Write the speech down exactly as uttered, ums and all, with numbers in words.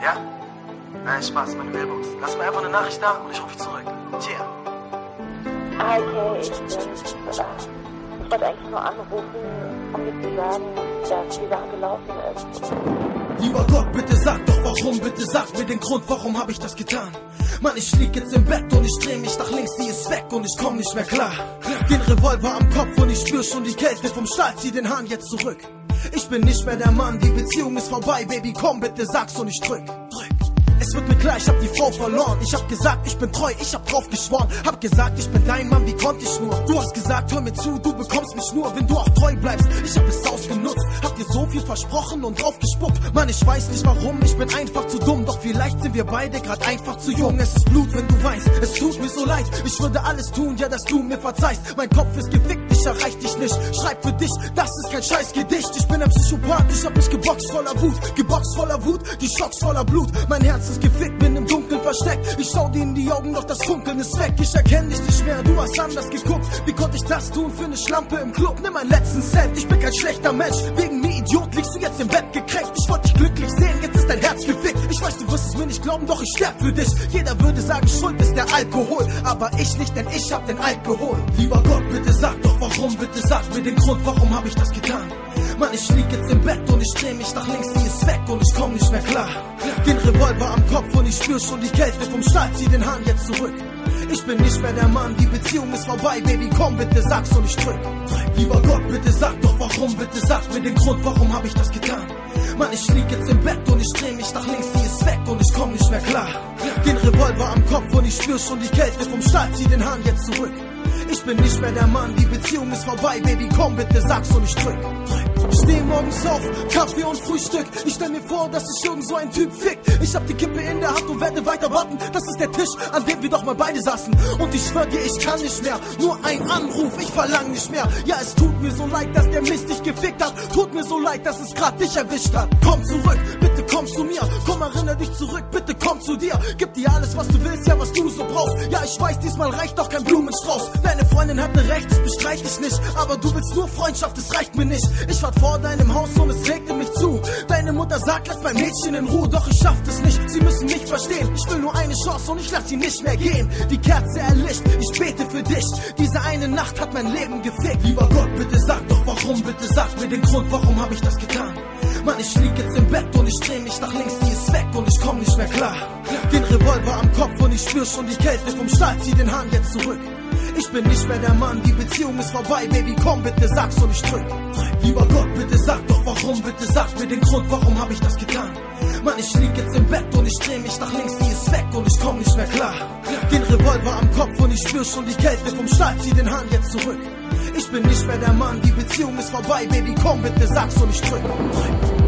Ja? Nein, Spaß, meine Mailbox. Lass mir einfach eine Nachricht da und ich rufe dich zurück. Tja. Ah, okay, ich, äh, ich wollte eigentlich nur anrufen, um dir zu sagen, dass die Sache gelaufen ist. Lieber Gott, bitte sag doch warum, bitte sag mir den Grund, warum hab ich das getan? Mann, ich lieg jetzt im Bett und ich dreh mich nach links, sie ist weg und ich komm nicht mehr klar. Den Revolver am Kopf und ich spür schon die Kälte vom Stahl, zieh den Hahn jetzt zurück. Ich bin nicht mehr der Mann, die Beziehung ist vorbei, Baby, komm bitte sag's und ich drück, drück. Es wird mir klar, ich hab die Frau verloren. Ich hab gesagt, ich bin treu, ich hab drauf geschworen. Hab gesagt, ich bin dein Mann, wie konnte ich nur? Du hast gesagt, hör mir zu, du bekommst mich nur, wenn du auch treu bleibst. Ich hab es ausgenutzt, hab dir so viel versprochen und drauf gespuckt. Mann, ich weiß nicht warum, ich bin einfach zu dumm. Doch vielleicht sind wir beide grad einfach zu jung. Es ist Blut, wenn du weißt, es tut mir so leid. Ich würde alles tun, ja, dass du mir verzeihst. Mein Kopf ist gefickt, ich erreich dich nicht. Schreib für dich, das ist kein Scheißgedicht. Ich bin ein Psychopath, ich hab mich geboxt voller Wut. Geboxt voller Wut, die Schocks voller Blut. Mein Herz ist gefickt, bin im Dunkeln versteckt. Ich schau dir in die Augen, doch das Funkeln ist weg. Ich erkenn dich nicht mehr, du hast anders geguckt. Wie konnte ich das tun für eine Schlampe im Club? Nimm meinen letzten Cent, ich bin kein schlechter Mensch. Wegen mir, Idiot, liegst du jetzt im Bett gekränkt. Ich wollte dich glücklich sehen, jetzt ist dein Herz gefickt. Ich weiß, du wirst es mir nicht glauben, doch ich sterb für dich. Jeder würde sagen, Schuld ist der Alkohol, aber ich nicht, denn ich hab den Alkohol. Lieber Gott, bitte sag doch warum, bitte sag mir den Grund, warum hab ich das getan? Mann, ich lieg jetzt im Bett und ich dreh mich nach links, sie ist weg und ich komm nicht mehr klar. Den Revolver am Kopf und ich spür schon die Kälte vom Stahl, zieh den Hahn jetzt zurück. Ich bin nicht mehr der Mann, die Beziehung ist vorbei, Baby, komm bitte sag's und ich drück. Lieber Gott, bitte sag doch warum, bitte sag mir den Grund, warum hab ich das getan? Mann, ich lieg jetzt im Bett und ich dreh mich nach links, sie ist weg und ich komm nicht mehr klar. Den Revolver am Kopf und ich spür schon die Kälte vom Stahl, zieh den Hahn jetzt zurück. Ich bin nicht mehr der Mann, die Beziehung ist vorbei, Baby, komm bitte sag's und ich drück. Ich steh morgens auf, Kaffee und Frühstück. Ich stell mir vor, dass sich irgend so ein Typ fickt. Ich hab die Kippe in der Hand und werde weiter warten. Das ist der Tisch, an dem wir doch mal beide saßen. Und ich schwör dir, ich kann nicht mehr. Nur ein Anruf, ich verlang nicht mehr. Ja, es tut mir so leid, dass der Mist dich gefickt hat. Tut mir so leid, dass es grad dich erwischt hat. Komm zurück, bitte komm zu mir. Komm, erinnere dich zurück, bitte komm zu dir. Gib dir alles, was du willst, ja, was du so brauchst. Ja, ich weiß, diesmal reicht doch kein Blumenstrauß. Deine Freundin hatte recht, das bestreite ich nicht. Aber du willst nur Freundschaft, das reicht mir nicht. Ich war vor deinem Haus und es regte mich zu. Deine Mutter sagt, lass mein Mädchen in Ruhe, doch ich schaff das nicht. Sie müssen mich verstehen. Ich will nur eine Chance und ich lass sie nicht mehr gehen. Die Kerze erlischt, ich bete für dich. Diese eine Nacht hat mein Leben gefickt. Lieber Gott, bitte sag doch warum, bitte sag mir den Grund, warum hab ich das getan? Mann, ich lieg jetzt im Bett und ich dreh mich nach links, sie ist weg und ich komm nicht mehr klar. Den Revolver am Kopf und ich spür schon die Kälte vom Stahl, zieh den Hahn jetzt zurück. Ich bin nicht mehr der Mann, die Beziehung ist vorbei, Baby, komm bitte sag's und ich drück. Lieber Gott, bitte sag doch warum, bitte sag mir den Grund, warum hab ich das getan? Mann, ich lieg jetzt im Bett und ich dreh mich nach links, sie ist weg und ich komm nicht mehr klar. Den Revolver am Kopf und ich spür schon die Kälte vom Stahl, zieh den Hahn jetzt zurück. Ich bin nicht mehr der Mann, die Beziehung ist vorbei, Baby, komm bitte sag's und ich drück.